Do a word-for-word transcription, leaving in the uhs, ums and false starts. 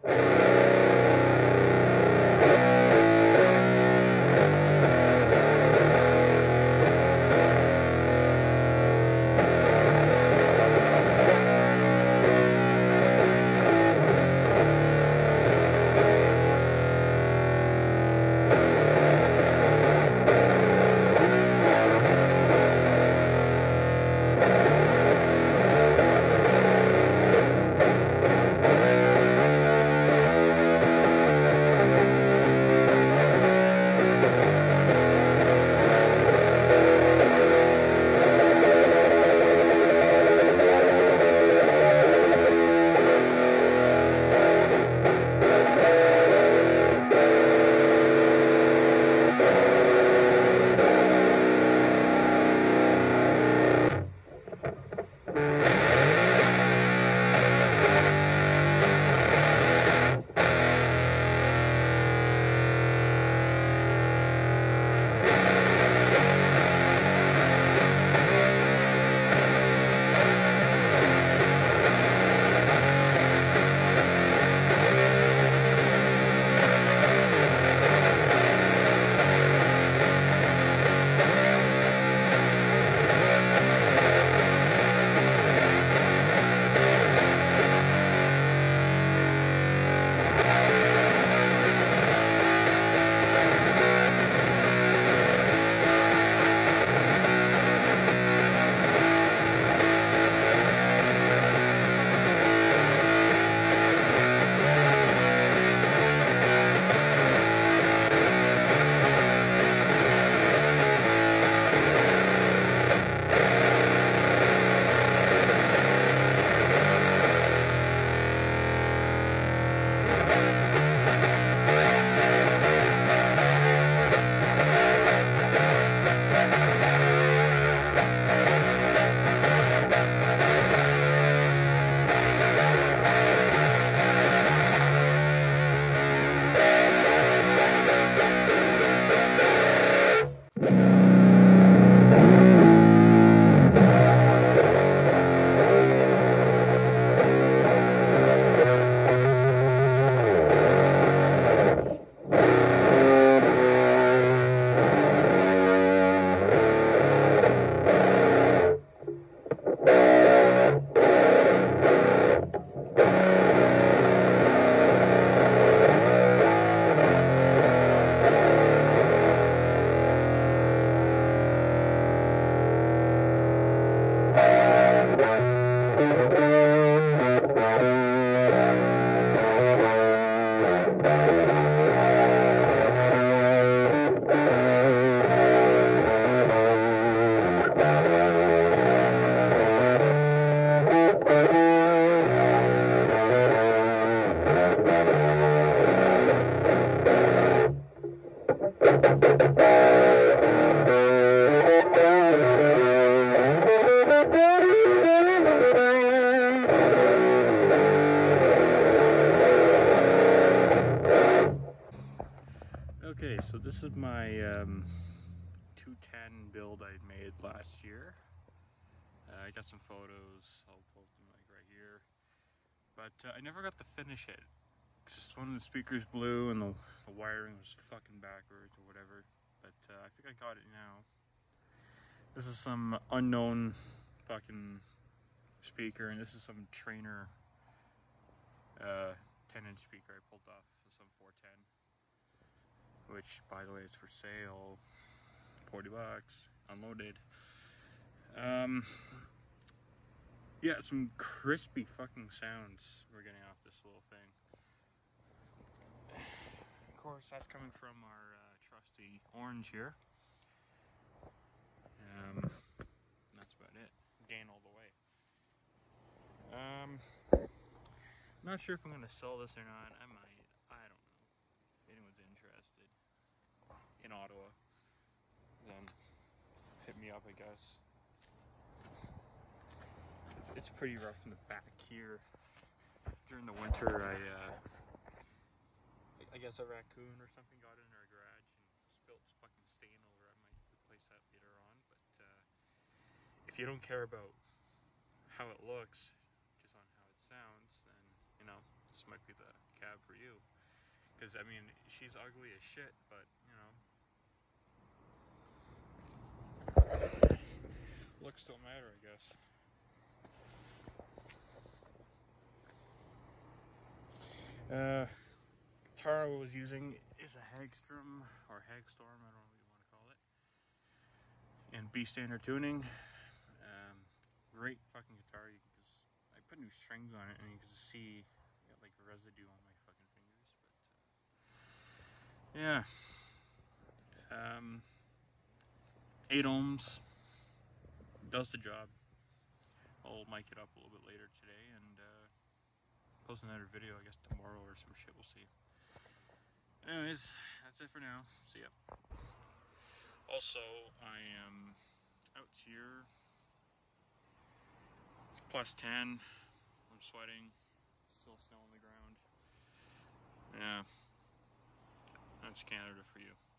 Okay, so this is my um, two ten build I made last year. Uh, I got some photos, I'll post them like right here. But uh, I never got to finish it. Just one of the speakers blew and the, the wiring was fucking backwards or whatever. But uh, I think I got it now. This is some unknown fucking speaker, and this is some Trainer uh, ten inch speaker I pulled off, so some four ten. Which, by the way, is for sale, forty bucks, unloaded. Um, yeah, some crispy fucking sounds we're getting off this little thing. Of course, that's coming from our uh, trusty orange here. Um, that's about it. Gain all the way. Um, not sure if I'm gonna sell this or not. I might. I don't know. If anyone's interested in Ottawa, then hit me up, I guess. It's, it's pretty rough in the back here. During the winter, I, uh, I guess a raccoon or something got in our garage and spilled fucking stain over. I might replace that later on, but uh, if you don't care about how it looks, just on how it sounds, then, you know, this might be the cab for you. Because, I mean, she's ugly as shit, but, you know, looks don't matter, I guess. Uh, guitar I was using is a Hagstrom, or Hagstorm, I don't know what you want to call it, in B standard tuning. Um, great fucking guitar. You can just, I put new strings on it, and you can just see I got like residue on my fucking fingers. But uh, yeah, um, eight ohms does the job. I'll mic it up a little bit later today and uh, post another video, I guess tomorrow or some shit. We'll see. Anyways, that's it for now. See ya. Also, I am out here. It's plus ten. I'm sweating. Still snow on the ground. Yeah. That's Canada for you.